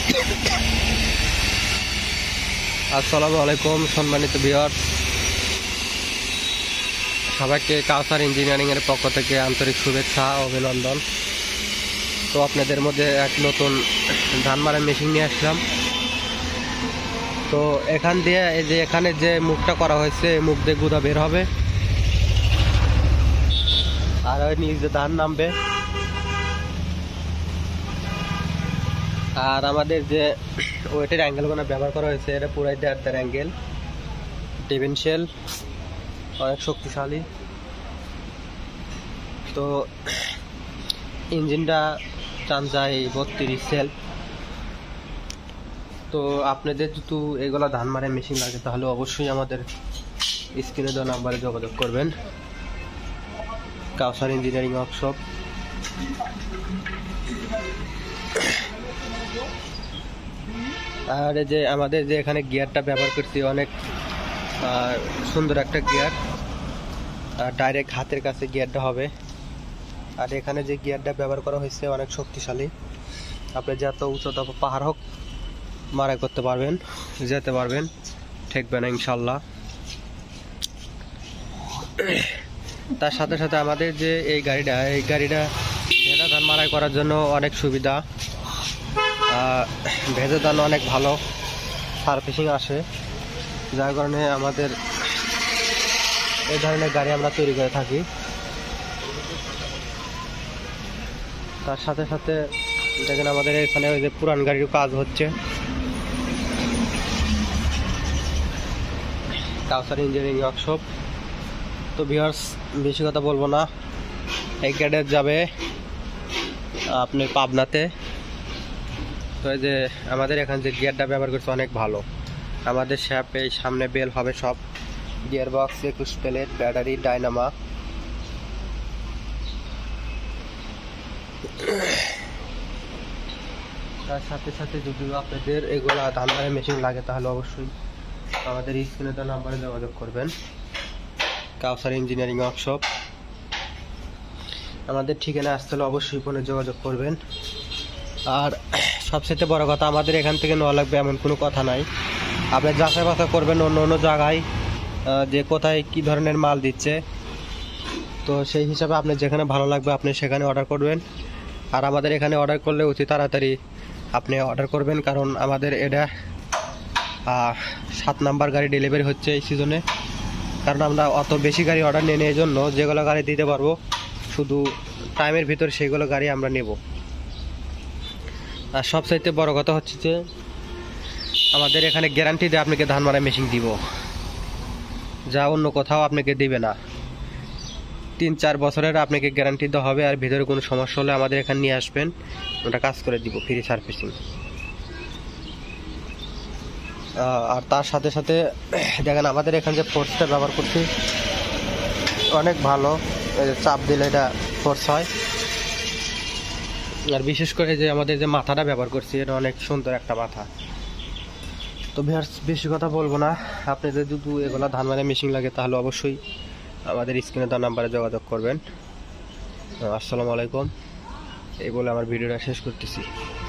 আসসালামু আলাইকুম সম্মানিত ভিউয়ার্স, সবাইকে কাউসার ইঞ্জিনিয়ারিং এর পক্ষ থেকে আন্তরিক শুভেচ্ছা ও অভিনন্দন। তো আপনাদের মধ্যে এক নতুন ধান মারার মেশিন নিয়ে আসলাম। তো এখান দিয়ে এই যে এখানে যে মুখটা করা হয়েছে এই মুখ দিয়ে গুঁড়া বের হবে আর ওই নিচে ধান নামবে। আর আমাদের যে ওয়েটের অ্যাঙ্গেলগুলো ব্যবহার করা হয়েছে এটা পুরাই দেড় অ্যাঙ্গেল ডিফেন্সিয়াল, অনেক শক্তিশালী। তো ইঞ্জিনটা টান যায় 32 সেলফ। তো আপনাদের যদি এগুলা ধান মারে মেশিন লাগে তাহলে অবশ্যই আমাদের স্ক্রিনে দেওয়া নাম্বারে যোগাযোগ করবেন। Kawsar engineering workshop. আর এই যে আমাদের যে এখানে গিয়ারটা ব্যবহার করছি অনেক সুন্দর একটা গিয়ার, ডাইরেক্ট হাতের কাছে গিয়ারটা হবে। আর এখানে যে গিয়ারটা ব্যবহার করা হয়েছে অনেক শক্তিশালী। আপনি যত উচ্চতা পাহাড় হোক মারাই করতে পারবেন, যেতে পারবেন, ঠেকবে না ইনশাল্লাহ। তার সাথে সাথে আমাদের যে এই গাড়িটা ভেজা ধান মারাই করার জন্য অনেক সুবিধা। ভেজা ধান অনেক ভালো সার্ভিসিং আসে, যার কারণে আমাদের এই ধরনের গাড়ি আমরা তৈরি করে থাকি। তার সাথে সাথে দেখেন আমাদের এখানে ওই যে পুরান গাড়ির কাজ হচ্ছে। Kawsar engineering workshop. তো ভিউয়ার্স বেশি কথা বলবো না, এই গাড়ি যাবে আপনি পাবনাতে। তো এই যে আমাদের এখানে যে গিয়ারটা ব্যবহার করছে অনেক ভালো। আমাদের শ্যাপ এই সামনে বেল হবে সব, gear box 21 plate, battery, dynamo. তার সাথে সাথে যদি আপনাদের এগুলা ধান মারার মেশিন লাগে তাহলে অবশ্যই আমাদের স্ক্রিনে দেওয়া নাম্বারে যোগাযোগ করবেন। Kawsar engineering workshop. আমাদের ঠিকানা আসতে হলে অবশ্যই ফোনে যোগাযোগ করবেন। আর সবচেয়ে বড় কথা, আমাদের এখান থেকে নেওয়া লাগবে এমন কোনো কথা নাই। আপনি যাচাই বাছাই করবেন অন্য অন্য জায়গায় যে কোথায় কি ধরনের মাল দিচ্ছে। তো সেই হিসাবে আপনি যেখানে ভালো লাগবে আপনি সেখানে অর্ডার করবেন। আর আমাদের এখানে অর্ডার করলে অতি তাড়াতাড়ি আপনি অর্ডার করবেন, কারণ আমাদের এটা 7 নাম্বার গাড়ি ডেলিভারি হচ্ছে এই সিজনে। কারণ আমরা অত বেশি গাড়ি অর্ডার নিয়ে এই জন্য যেগুলো গাড়ি দিতে পারবো শুধু টাইমের ভিতর সেগুলো গাড়ি আমরা নেব। আর সবচাইতে বড় কথা হচ্ছে যে আমাদের এখানে গ্যারান্টি দিয়ে আপনাকে ধান মারা মেশিন দিব, যা অন্য কোথাও আপনাকে দিবে না। 3-4 বছরের আপনাকে গ্যারান্টি দেওয়া হবে। আর ভিতরে কোনো সমস্যা হলে আমাদের এখানে নিয়ে আসবেন, ওটা কাজ করে দিব, ফ্রি সার্ভিসিং। আর তার সাথে সাথে দেখেন আমাদের এখানে যে ফোর্সটা ব্যবহার করছি অনেক ভালো, চাপ দিলে এটা ফোর্স হয়। আর বিশেষ করে যে আমাদের যে মাথাটা ব্যবহার করছি এটা অনেক সুন্দর একটা মাথা। তো বেশি কথা বলবো না, আপনি যদি এগুলো ধান মারা মেশিন লাগে তাহলে অবশ্যই আমাদের স্ক্রিনে দেওয়া নাম্বারে যোগাযোগ করবেন। আসসালামু আলাইকুম, এই বলে আমার ভিডিওটা শেষ করতেছি।